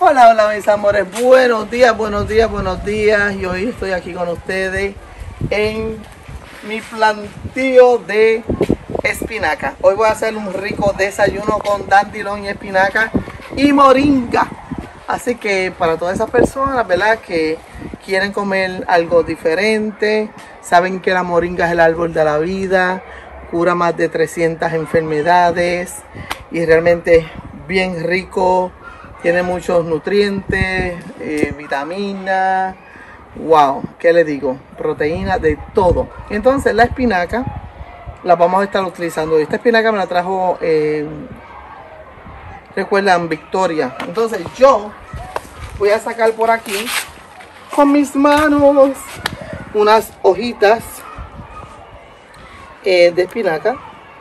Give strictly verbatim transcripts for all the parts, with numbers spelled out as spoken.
Hola, hola mis amores, buenos días, buenos días, buenos días. Y hoy estoy aquí con ustedes en mi plantío de espinaca. Hoy voy a hacer un rico desayuno con dandelion y espinaca y moringa. Así que para todas esas personas, ¿verdad?, que quieren comer algo diferente, saben que la moringa es el árbol de la vida, cura más de trescientas enfermedades y realmente bien rico. Tiene muchos nutrientes, eh, vitaminas, wow, ¿qué le digo? Proteínas, de todo. Entonces la espinaca la vamos a estar utilizando. Esta espinaca me la trajo, eh, recuerdan, Victoria. Entonces yo voy a sacar por aquí con mis manos unas hojitas eh, de espinaca.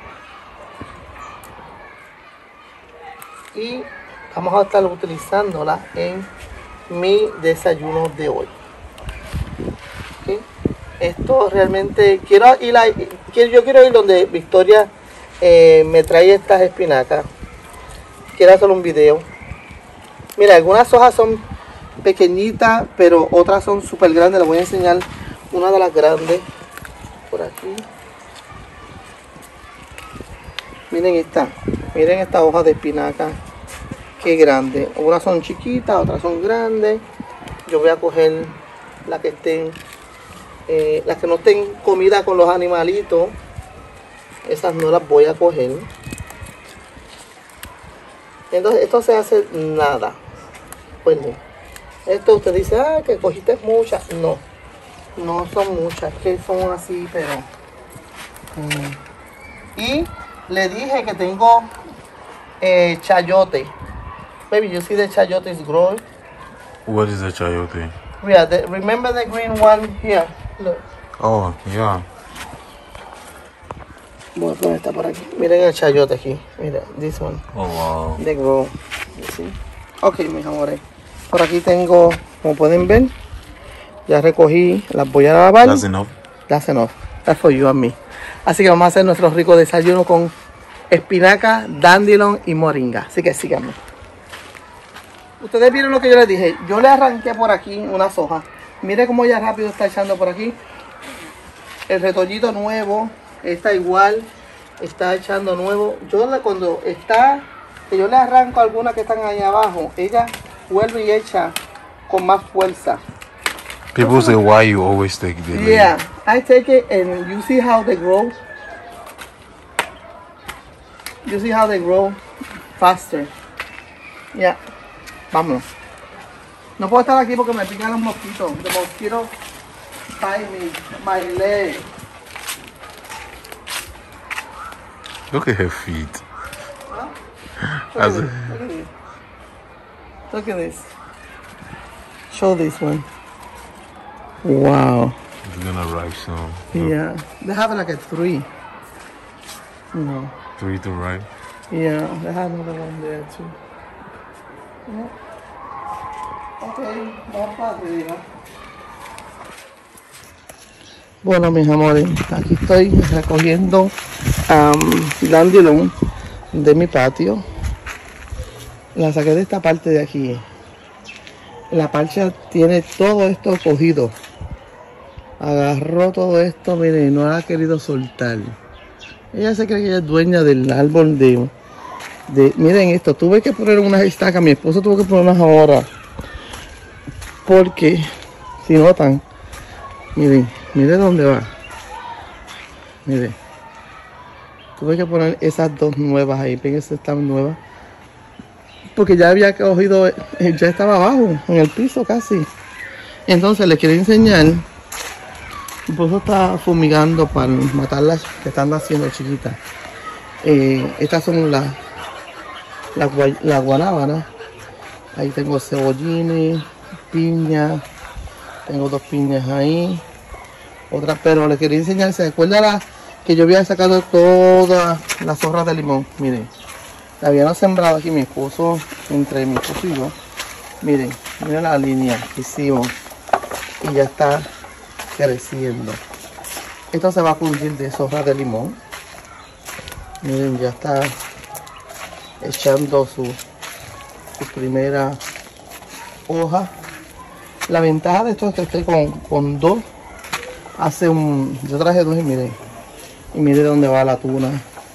Y vamos a estar utilizándola en mi desayuno de hoy. ¿Okay? Esto realmente quiero ir a, quiero, yo quiero ir donde Victoria eh, me trae estas espinacas. Quiero hacer un video. Mira, algunas hojas son pequeñitas, pero otras son súper grandes. Les voy a enseñar una de las grandes por aquí. Miren esta, miren esta hoja de espinaca. Qué grande. Unas son chiquitas, otras son grandes. Yo voy a coger las que estén, eh, las que no estén comida con los animalitos. Esas no las voy a coger. Entonces esto se hace nada. Pues no. Esto usted dice, ah, que cogiste muchas. No, no son muchas, que son así, pero. Mm. Y le dije que tengo eh, chayote. Baby, you see the chayote is growing? What is a chayote? Yeah, the, remember the green one here? Look. Oh, yeah. Voy a poner esta por aquí. Miren el chayote aquí. Mira, this one. Oh, wow. They grow. You see? Ok, mis amores. Por aquí tengo, como pueden ver, ya recogí, las voy a lavar. That's enough. That's enough. That's for you and me. Así que vamos a hacer nuestro rico desayuno con espinaca, dandelion y moringa. Así que síganme. Ustedes vieron lo que yo les dije. Yo le arranqué por aquí unas hojas. Mire cómo ya rápido está echando por aquí. El retollito nuevo está igual. Está echando nuevo. Yo le, cuando está, que yo le arranco algunas que están ahí abajo, ella vuelve y echa con más fuerza. People say, why you always take the leaf? Yeah, I take it and you see how they grow. You see how they grow faster. Yeah. Vámonos. No puedo estar aquí porque me pican los mosquitos. The mosquito bite me, my leg. Look at her feet. Huh? Look, As at a- this. Look at this. Look at this. Show this one. Wow. It's gonna ripe soon. Yeah. They have like a three. No. Three to ripe. Yeah, they have another one there too. Yeah. Okay, vamos para arriba. Bueno, mis amores, aquí estoy recogiendo um, dandelion de mi patio. La saqué de esta parte de aquí. La parcha tiene todo esto cogido. Agarró todo esto, miren, no ha querido soltar. Ella se cree que ella es dueña del árbol de... de miren esto, tuve que poner unas estacas. Mi esposo tuvo que ponerlas ahora. Porque, si notan, miren, miren dónde va. Miren. Tuve que poner esas dos nuevas ahí. Ven, esas están nuevas. Porque ya había cogido, ya estaba abajo, en el piso casi. Entonces les quiero enseñar. Mi esposo está fumigando para matar las que están haciendo chiquitas. Eh, estas son las la, la guanábana. Ahí tengo cebollines, piña. Tengo dos piñas ahí. Otra, pero les quería enseñar. ¿Se acuerdan la, que yo había sacado todas las hojas de limón? Miren. La habían sembrado aquí mi esposo, entre mi esposo y yo. Miren, miren la línea que hicimos. Y ya está creciendo. Esto se va a cubrir de hojas de limón. Miren, ya está echando su, su primera hojas. La ventaja de esto es que estoy con, con dos. Hace un... Yo traje dos y mire. Y mire dónde va la tuna.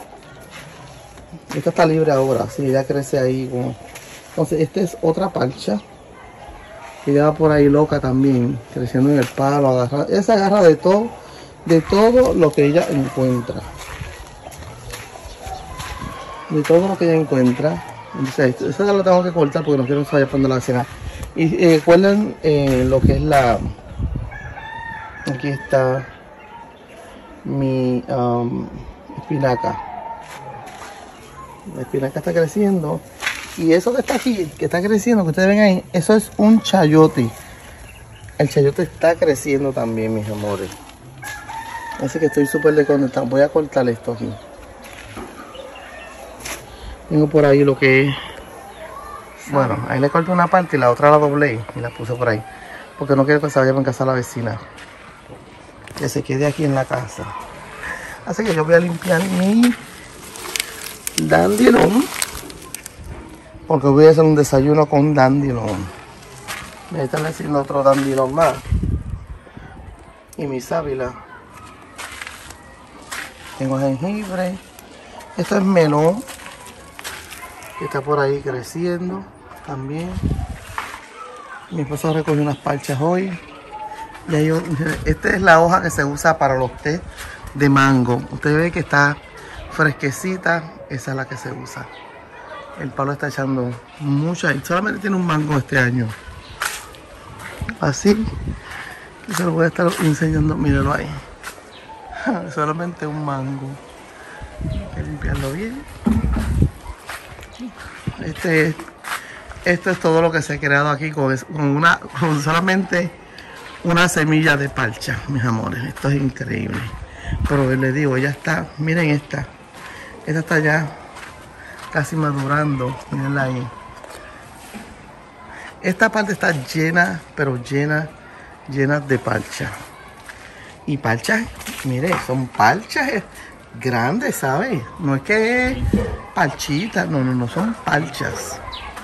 Esta está libre ahora. Sí, ella crece ahí. Como... Entonces, esta es otra parcha. Ella va por ahí loca también. Creciendo en el palo. Agarra... Ella se agarra de todo. De todo lo que ella encuentra. De todo lo que ella encuentra. Entonces, eso ya lo tengo que cortar porque no quiero que se vaya poniendo la cena. Y eh, recuerden eh, lo que es la... Aquí está mi um, espinaca. La espinaca está creciendo. Y eso que está aquí, que está creciendo, que ustedes ven ahí, eso es un chayote. El chayote está creciendo también, mis amores. Así que estoy súper desconectado. Voy a cortar esto aquí. Tengo por ahí lo que es... Bueno, ahí le corté una parte y la otra la doblé y la puse por ahí. Porque no quiero que se vaya a casa la vecina. Que se quede aquí en la casa. Así que yo voy a limpiar mi dandilón. Porque voy a hacer un desayuno con dandilón. Me están haciendo otro dandilón más. Y mi sábila. Tengo jengibre. Esto es melón. Que está por ahí creciendo también. Mi esposo recogió unas parchas hoy. Y hay, esta es la hoja que se usa para los té de mango. Usted ve que está fresquecita. Esa es la que se usa. El palo está echando mucha. Solamente tiene un mango este año. Así. Y se lo voy a estar enseñando. Mírenlo ahí. Solamente un mango. Hay que limpiarlo bien. Este, esto es todo lo que se ha creado aquí con, con, una, con solamente una semilla de parcha, mis amores. Esto es increíble. Pero les digo, ya está. Miren esta. Esta está ya casi madurando. Mirenla ahí. Esta parte está llena, pero llena, llena de parcha. Y parchas, mire, son parchas grandes, ¿sabes? No es que es parchitas, no, no, no, son parchas.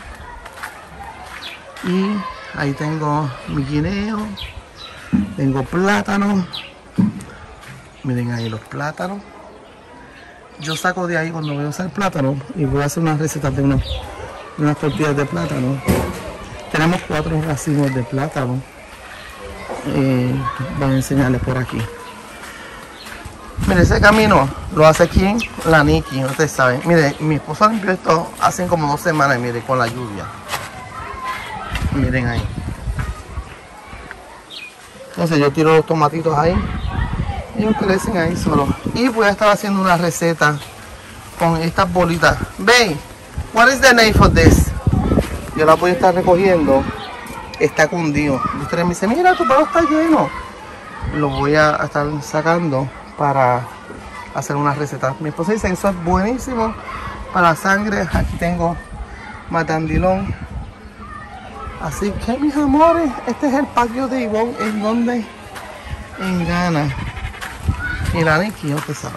Y ahí tengo mi guineo, tengo plátano. Miren ahí los plátanos. Yo saco de ahí cuando voy a usar plátano y voy a hacer unas recetas de unas, unas tortillas de plátano. Tenemos cuatro racimos de plátano. Eh, voy a enseñarles por aquí. Mire, ese camino lo hace aquí la Nikki, ustedes saben. Mire, mi esposo limpió esto hace como dos semanas, mire, con la lluvia. Miren ahí. Entonces yo tiro los tomatitos ahí. Ellos crecen ahí solos. Y voy a estar haciendo una receta con estas bolitas. Babe, what is the name for this? Yo la voy a estar recogiendo. Está cundido. Y ustedes me dicen, mira, tu palo está lleno. Lo voy a estar sacando para hacer una receta. Mi esposa dice que eso es buenísimo para la sangre. Aquí tengo más dandilón. Así que, mis amores, este es el patio de Ivonne, en donde en Ghana. Y la Nikki, no te sabe.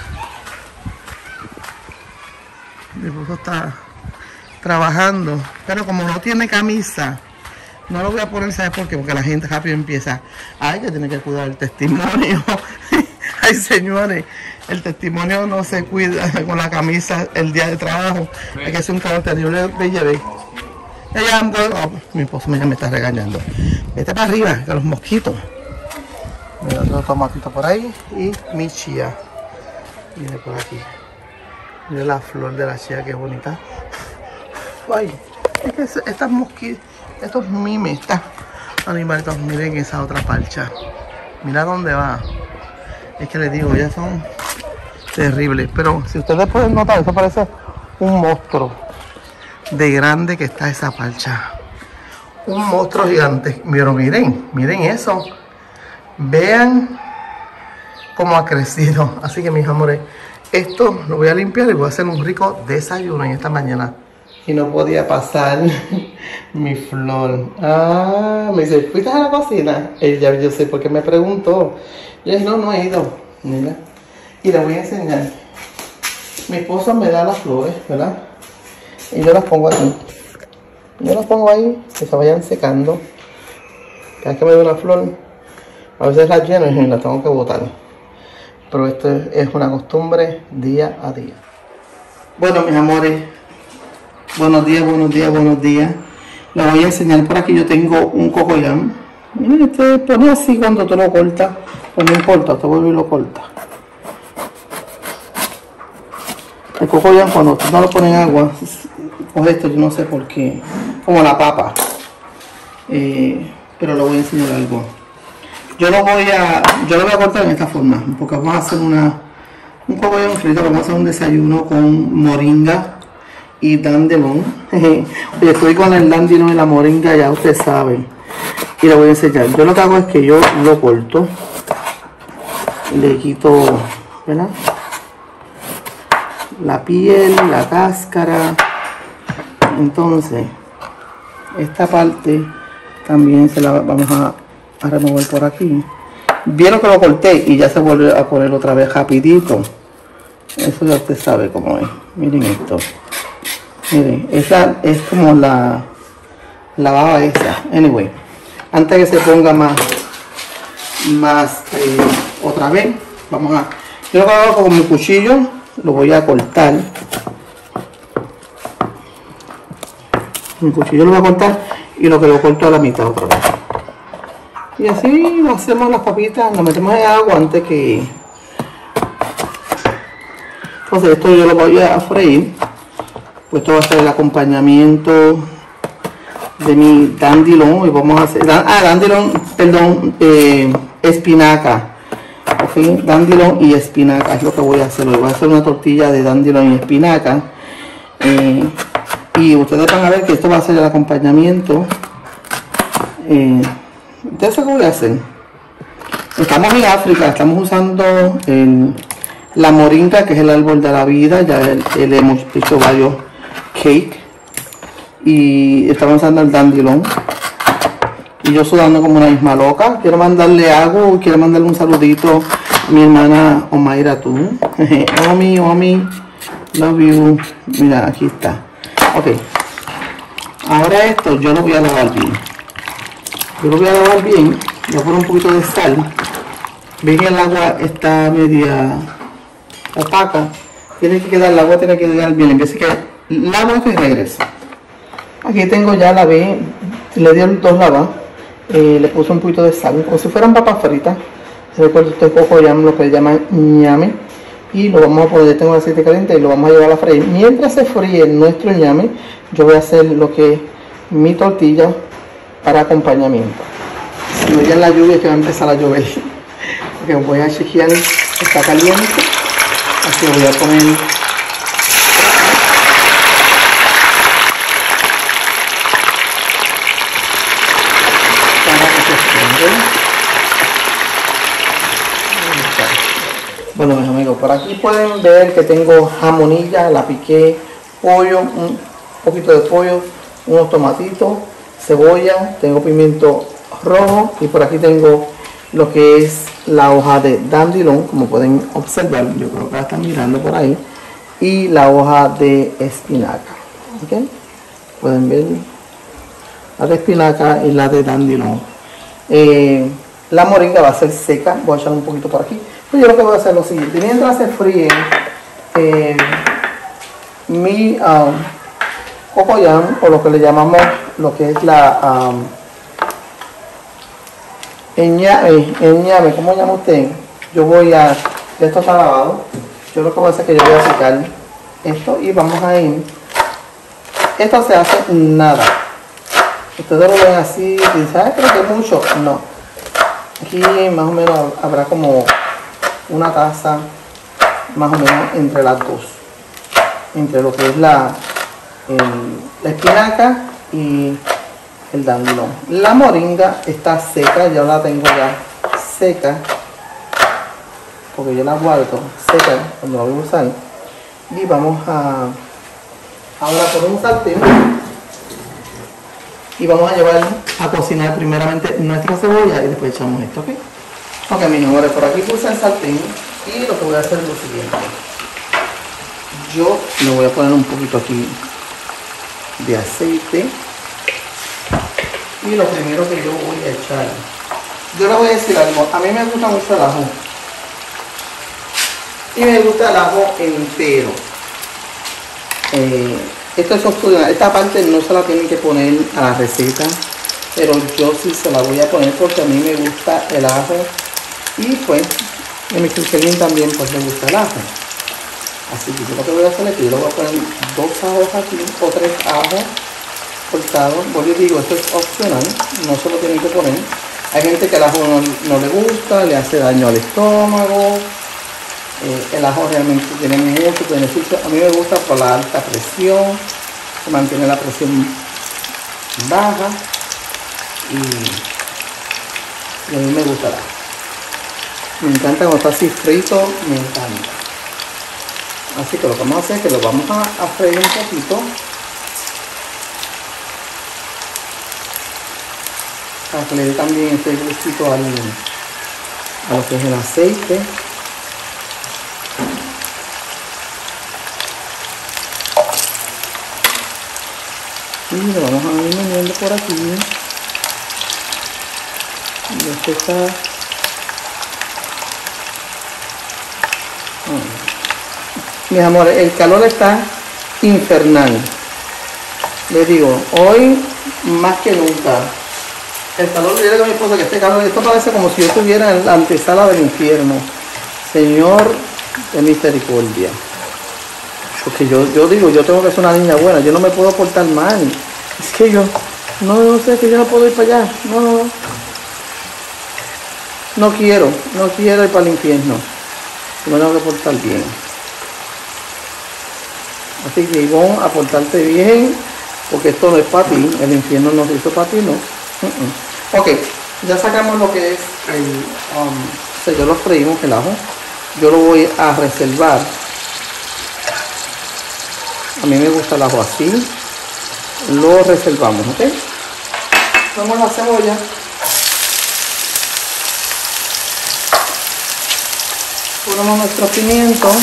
Mi esposo está trabajando, pero como no tiene camisa, no lo voy a poner, ¿sabes por qué? Porque la gente rápido empieza, ay, que tiene que cuidar el testimonio. Ay, señores, el testimonio no se cuida con la camisa el día de trabajo. Hay que hacer un trabajo terrible. Ve, ve. Oh, mi esposo me, me está regañando. Vete para arriba, que los mosquitos. Mira, otro tomatito por ahí. Y mi chía. Viene por aquí. Mira la flor de la chía, qué bonita. Ay, es que estas mosquitos, estos mimes, estas animalitos, miren esa otra parcha. Mira dónde va. Es que les digo, ya son terribles. Pero si ustedes pueden notar, eso parece un monstruo de grande que está esa parcha. Un monstruo gigante. Pero miren, miren eso. Vean cómo ha crecido. Así que, mis amores, esto lo voy a limpiar y voy a hacer un rico desayuno en esta mañana. Y no podía pasar mi flor. Ah, me dice, ¿fuiste a la cocina? Ella, yo sé, porque me preguntó. Yo dije, no, no he ido. Mira. Y le voy a enseñar. Mi esposa me da las flores, ¿verdad? Y yo las pongo aquí. Yo las pongo ahí, que se vayan secando. Cada vez que me da una flor, a veces las lleno y las tengo que botar. Pero esto es una costumbre día a día. Bueno, mis amores, buenos días, buenos días, buenos días. Les voy a enseñar por aquí. Yo tengo un cocoyam. Miren, este pone así cuando tú lo cortas, pues no importa, te vuelve y lo cortas. El cocoyam, cuando tú no lo pones en agua, coge esto, yo no sé por qué, como la papa. Eh, pero le voy a enseñar algo. Yo lo voy a, yo lo voy a cortar en esta forma, porque vamos a hacer una, un cocoyam frito, vamos a hacer un desayuno con moringa y dandelion. Oye, estoy con el dandelion y la moringa, ya ustedes saben. Y le voy a enseñar. Yo lo que hago es que yo lo corto, le quito, ¿verdad?, la piel, la cáscara. Entonces esta parte también se la vamos a, a remover por aquí. Vieron que lo corté y ya se vuelve a poner otra vez rapidito. Eso ya usted sabe cómo es. Miren esto. Miren, esa es como la la baba esa. Anyway, antes que se ponga más más eh, otra vez, vamos a, yo lo que hago con mi cuchillo, lo voy a cortar. Mi cuchillo lo voy a cortar y lo que lo corto a la mitad otra vez. Y así hacemos las papitas, las metemos en agua antes que... Entonces esto yo lo voy a freír. Pues esto va a ser el acompañamiento de mi dandelion. Y vamos a hacer... Ah, dandelion, perdón, eh, espinaca. Ok, dandelion y espinaca es lo que voy a hacer hoy. Voy a hacer una tortilla de dandelion y espinaca. Eh, y ustedes van a ver que esto va a ser el acompañamiento. Eh, ¿Ustedes saben qué voy a hacer? Estamos en África, estamos usando el, la moringa, que es el árbol de la vida. Ya le hemos hecho varios cakes. Y estamos usando el dandelion. Y yo sudando como una misma loca. Quiero mandarle algo, quiero mandarle un saludito a mi hermana Omaira, tú. Omi, Omi, love you. Mira, aquí está. Ok. Ahora esto yo lo voy a lavar bien. Yo lo voy a lavar bien. Voy a poner un poquito de sal. Ven que el agua está media opaca. Tiene que quedar, el agua tiene que quedar bien. En vez de que lavo y regreso. Aquí tengo ya la ve. Le di dos lavas. Eh, le puse un poquito de sal, como si fueran papas fritas. Se recuerda este cocoyam, lo que le llaman ñame. Y lo vamos a poner, tengo el aceite caliente y lo vamos a llevar a freír. Mientras se fríe nuestro ñame, yo voy a hacer lo que es mi tortilla para acompañamiento. Si no, ya en la lluvia que va a empezar a llover. Porque voy a chequear, está caliente. Así lo voy a poner. Bueno, mis amigos, por aquí pueden ver que tengo jamonilla, la piqué, pollo, un poquito de pollo, unos tomatitos, cebolla, tengo pimiento rojo y por aquí tengo lo que es la hoja de dandelion, como pueden observar, yo creo que la están mirando por ahí, y la hoja de espinaca. ¿Okay? Pueden ver la de espinaca y la de dandelion. Eh, la moringa va a ser seca, voy a echar un poquito por aquí. Yo lo que voy a hacer es lo siguiente, mientras se fríe eh, mi um, cocoyam, o lo que le llamamos, lo que es la um, ñame, ñame, ¿cómo llama usted? Yo voy a, esto está lavado, yo lo que voy a hacer es que yo voy a sacar esto y vamos a ir, esto se hace nada, ustedes lo ven así, y ¿sabes? Creo que es mucho, no, aquí más o menos habrá como una taza más o menos entre las dos, entre lo que es la, el, la espinaca y el dandelion. La moringa está seca, yo la tengo ya seca, porque yo la guardo seca cuando la voy a usar. Y vamos a, ahora por un sartén, y vamos a llevar a cocinar primeramente nuestra cebolla y después echamos esto, ¿ok? Ok, mis amores, por aquí puse el sartén y lo que voy a hacer es lo siguiente. Yo le voy a poner un poquito aquí de aceite. Y lo primero que yo voy a echar, yo le voy a decir algo, a mí me gusta mucho el ajo. Y me gusta el ajo entero. Eh, esto es opcional, esta parte no se la tienen que poner a la receta, pero yo sí se la voy a poner porque a mí me gusta el ajo. Y pues, a mi Cristelín también pues le gusta el ajo. Así que yo lo que voy a hacer es que yo le voy a poner dos ajos aquí, o tres ajos cortados. Pues yo digo, esto es opcional, no se lo tienen que poner. Hay gente que el ajo no, no le gusta, le hace daño al estómago. Eh, el ajo realmente tiene muchos beneficios. A mí me gusta por la alta presión, se mantiene la presión baja y, y a mí me gusta el ajo. Me encanta cuando está así frito, me encanta. Así que lo que vamos a hacer es que lo vamos a, a freír un poquito. Para que le dé también este gustito al, a lo que es el aceite. Y lo vamos a ir meneando por aquí. Y este está... Mis amores, el calor está infernal. Les digo, hoy más que nunca. El calor, yo le digo a mi esposa que este calor, esto parece como si yo estuviera en la antesala del infierno. Señor de misericordia. Porque yo, yo digo, yo tengo que ser una niña buena, yo no me puedo portar mal. Es que yo, no, no sé, que yo no puedo ir para allá. No, no, no. No quiero, no quiero ir para el infierno. Me tengo que portar bien. Así que Ivonne, a portarte bien, porque esto no es para ti, el infierno no se hizo para ti, no. Uh -uh. Ok, ya sacamos lo que es el, um, o sea, yo lo freímos el ajo, yo lo voy a reservar. A mí me gusta el ajo así, lo reservamos, ok. Ponemos la cebolla. Ponemos nuestros pimientos.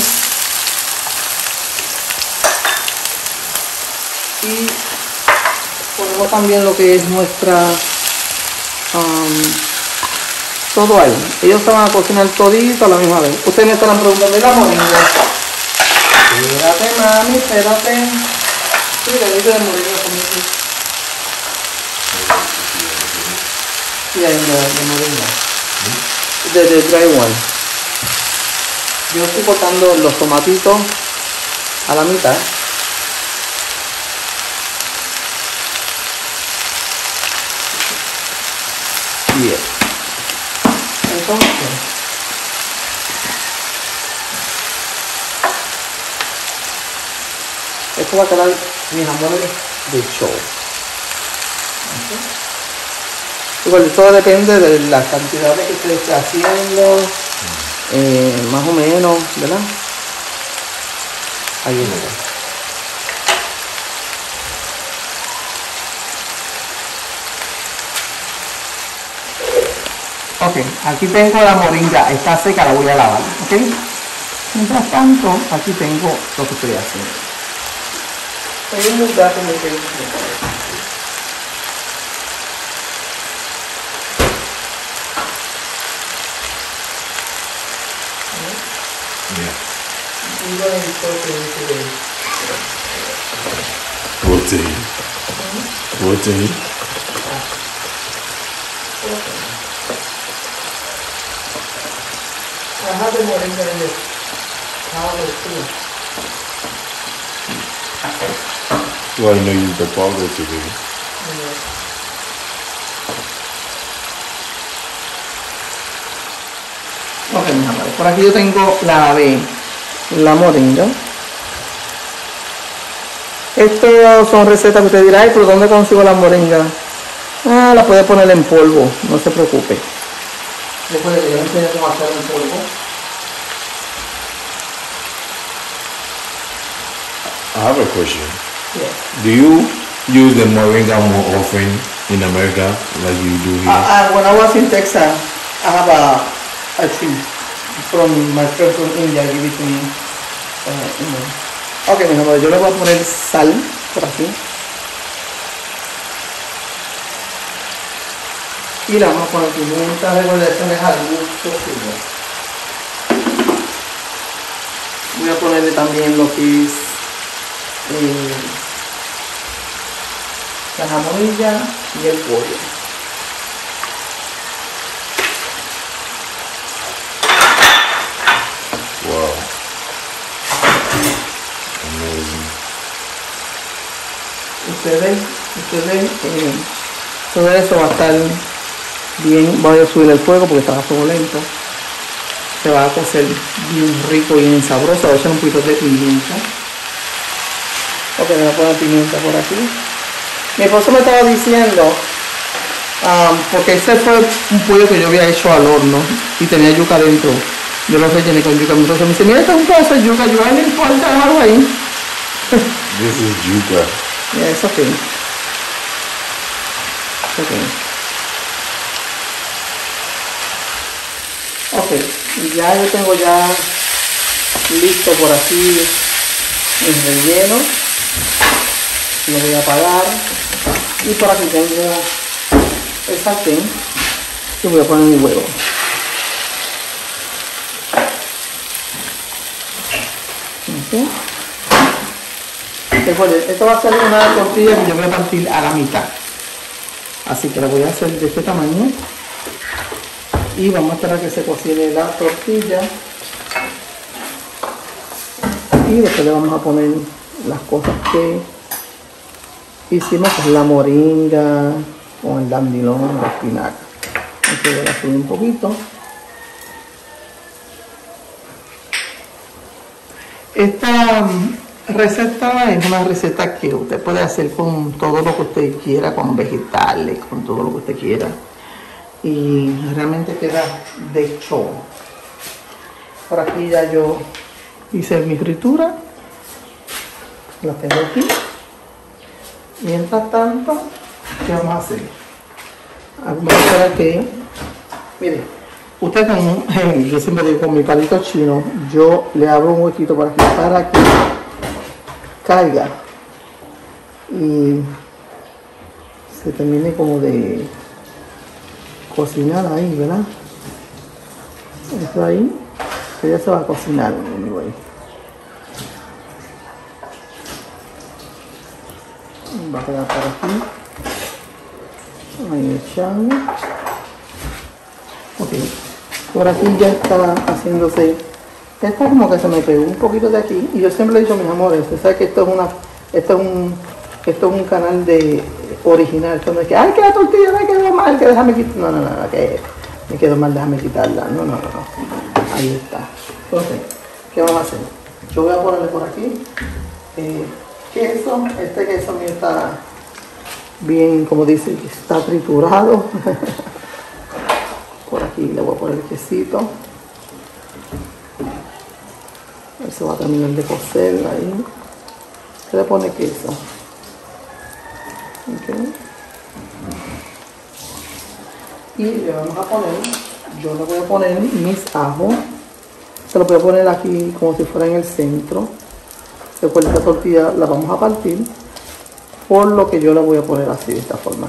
Y ponemos también lo que es nuestra um, todo ahí. Ellos se van a cocinar todito a la misma vez. Ustedes me estarán preguntando de la moringa. Espérate, mami, espérate. Sí, le digo de moringa conmigo. Sí, hay de, de moringa. De, de dry one. Yo estoy cortando los tomatitos a la mitad. Bien. Entonces, esto va a quedar, mis amores, de show. Okay. Igual todo depende de la cantidad que usted esté haciendo, eh, más o menos, ¿verdad? Ahí está. Ok, aquí tengo la moringa, está seca, la voy a lavar, ok. Mientras tanto, aquí tengo lo que estoy haciendo. Hay un lugar como que... Protein. Protein. I have the moringa in this powder too. Well, I know you use the powder today. Yeah. Ok, mis amores, por aquí yo tengo la de la moringa. Estas son recetas que usted dirá, ay, pero ¿dónde consigo la moringa? Ah, la puede poner en polvo, no se preocupe. Después que yo le enseño cómo hacer en polvo. I have a question. Yes. Do you use the moringa more often in America like you do here? Uh, uh, when I was in Texas, I have a, a tree from my friend from India, give it to me. Uh, you know. Ok, mi amor, yo le voy a poner sal por aquí. Y le vamos a poner pimienta, recordaciones al gusto suyo. Voy a ponerle también lo que es eh, la jamonilla y el pollo. Wow. Amazing. Ustedes, ustedes, eh, todo eso va a estar bien. Voy a subir el fuego porque estaba a fuego lento. Se va a cocer bien rico y bien sabroso. Voy a echar un poquito de pimienta. Ok, me voy a poner pimienta por aquí. Mi esposo me estaba diciendo, um, porque ese fue un pollo que yo había hecho al horno y tenía yuca dentro. Yo lo rellené con yuca. Entonces me dice, mira, este es un pedazo de yuca. Yo, ay, no importa, déjalo ahí. This is yuca. Yeah, it's okay. It's okay. Ok, y ya yo tengo ya listo por aquí el relleno. Lo voy a apagar. Y por aquí tengo el sartén y voy a poner mi huevo. Okay. Recuerden, esto va a ser una tortilla que yo voy a partir a la mitad. Así que la voy a hacer de este tamaño. Y vamos a esperar a que se cocine la tortilla. Y después le vamos a poner las cosas que hicimos, pues la moringa, con el dandilón, la espinaca. Entonces voy a subir un poquito. Esta receta es una receta que usted puede hacer con todo lo que usted quiera, con vegetales, con todo lo que usted quiera. Y realmente queda de show. Por aquí ya yo hice mi fritura. La tengo aquí. Mientras tanto, ¿qué vamos a hacer? Vamos a esperar que, miren, usted con, yo siempre digo con mi palito chino, yo le abro un huequito por aquí para que caiga y se termine como de cocinar ahí, ¿verdad? Esto ahí, que ya se va a cocinar, anyway. Va a quedar por aquí. Ahí echamos. Ok. Por aquí ya está haciéndose. Está como que se me pegó un poquito de aquí. Y yo siempre le he dicho a mis amores, usted sabe que esto es una. Esto es un. Esto es un canal de original. Esto no es que, ay, que la tortilla me quedó mal, que déjame quitar. No, no, no, que me quedó mal, déjame quitarla. No, no, no, no. Ahí está. Entonces, ¿qué vamos a hacer? Yo voy a ponerle por aquí. Eh, queso, este queso mío está bien, como dice, está triturado. Por aquí le voy a poner el quesito. A ver si va a terminar de cocer ahí. Se le pone queso. Okay. Y le vamos a poner, yo le voy a poner mis ajos. Se lo voy a poner aquí como si fuera en el centro. Recuerda, esta tortilla la vamos a partir, por lo que yo la voy a poner así, de esta forma.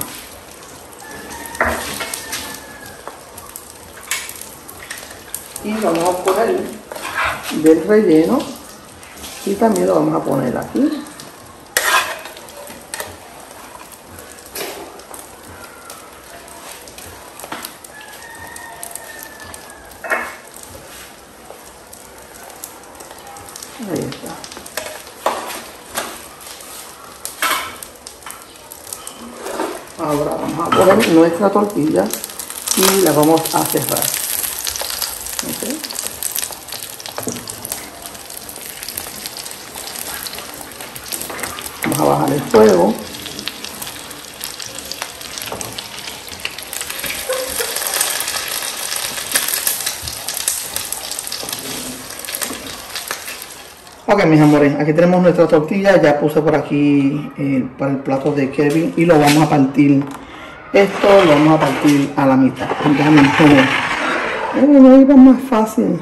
Y vamos a poner del relleno y también lo vamos a poner aquí. Ahí está. Ahora vamos a poner nuestra tortilla y la vamos a cerrar. ¿Okay? Vamos a bajar el fuego. Ok, mis amores, aquí tenemos nuestra tortilla. Ya puse por aquí eh, para el plato de Kevin y lo vamos a partir. Esto lo vamos a partir a la mitad. Déjame ver. Eh, no iba más fácil.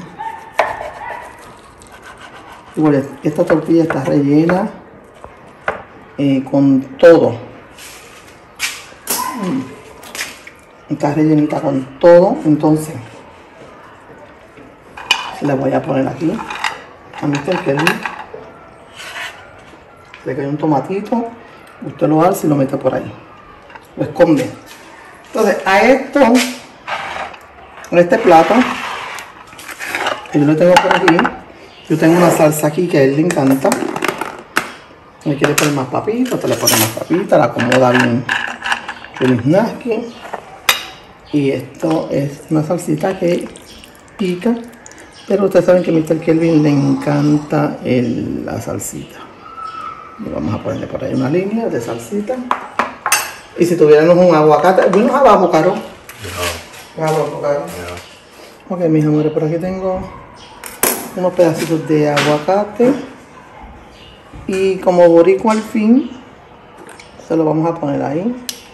Igual, esta tortilla está rellena eh, con todo. Está rellenita con todo. Entonces, le voy a poner aquí a mister Kelvin. Le cae un tomatito. Usted lo alza y lo mete por ahí. Lo esconde. Entonces, a esto, en este plato, que yo lo tengo por aquí, yo tengo una salsa aquí que a él le encanta. Me quiere poner más papitas, te le pone más papitas, la acomoda bien el snacky. Y esto es una salsita que pica, pero ustedes saben que a mister Kelvin le encanta el, la salsita. Y vamos a ponerle por ahí una línea de salsita. Y si tuviéramos un aguacate, bueno, abajo, Caro. No. Abajo, Caro. No. Ok, mis amores, por aquí tengo unos pedacitos de aguacate. Y como boricua al fin, se lo vamos a poner ahí.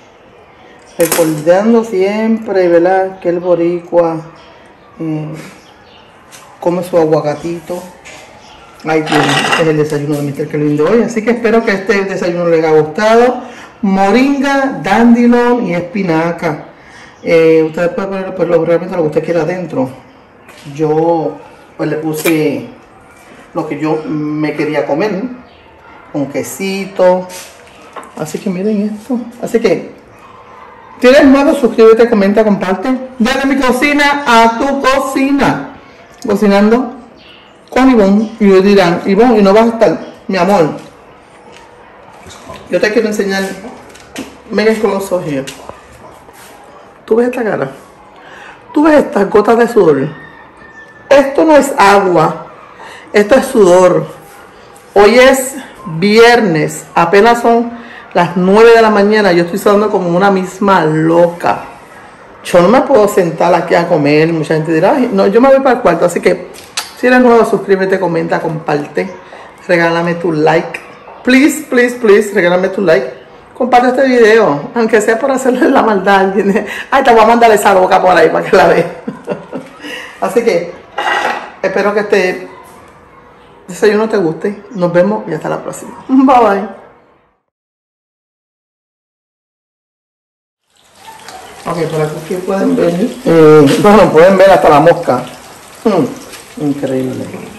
Recordando siempre, ¿verdad?, que el boricua eh, come su aguacatito. Ahí tiene, este es el desayuno de mister Kelvin de hoy. Así que espero que este desayuno les haya gustado. Moringa, dandelion y espinaca. Eh, ustedes pueden poner pues, lo, realmente lo que usted quiera adentro. Yo pues le puse lo que yo me quería comer, con quesito. Así que miren esto. Así que, si eres nuevo, suscríbete, comenta, comparte. Dale mi cocina a tu cocina. Cocinando con Ivonne. Y me dirán, Ivonne, y no vas a estar, mi amor. Yo te quiero enseñar. Miren con los ojos. ¿Tú ves esta cara? ¿Tú ves estas gotas de sudor? Esto no es agua. Esto es sudor. Hoy es viernes. Apenas son las nueve de la mañana. Yo estoy sudando como una misma loca. Yo no me puedo sentar aquí a comer. Mucha gente dirá, ay, no, yo me voy para el cuarto. Así que, si eres nuevo, suscríbete, comenta, comparte. Regálame tu like. Please, please, please, regálame tu like. Comparte este video, aunque sea por hacerle la maldad. Ay, te voy a mandar esa boca por ahí para que la veas. Así que, espero que este desayuno te guste. Nos vemos y hasta la próxima. Bye bye. Ok, por aquí pueden ver, eh, bueno, pueden ver hasta la mosca. Mm, increíble.